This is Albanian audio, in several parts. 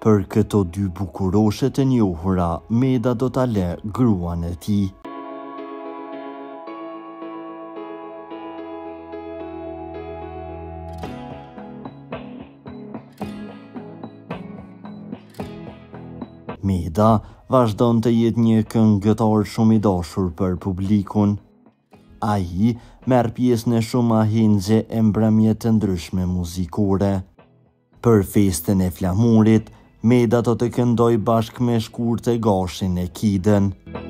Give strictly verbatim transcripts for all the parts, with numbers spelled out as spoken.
Për këto dy bukuroshe të njohura, Meda do ta lë gruan e tij. Meda vazhdon të jetë një këngëtar shumë i dashur për publikun. Ai merr pjesë në shumë ahindje e mbrëmje të ndryshme muzikore. Për festën e flamurit, Meda do të këndoj bashkë me Shkurtë Gashin e Kidën.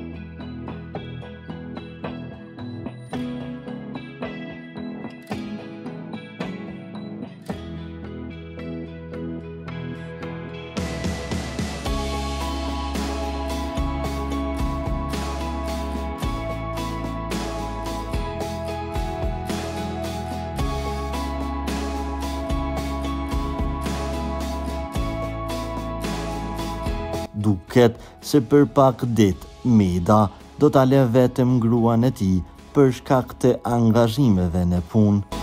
Duket se për pak ditë Meda do ta lë vetëm gruan e tij për shkak të angazhimeve në punë.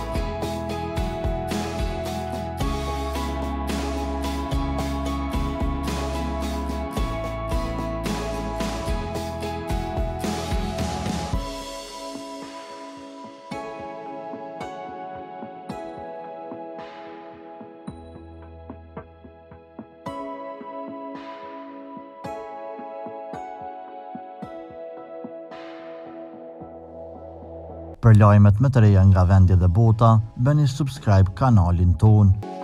Për lajmet më të reja nga vendi dhe bota, bëni subscribe kanalin ton.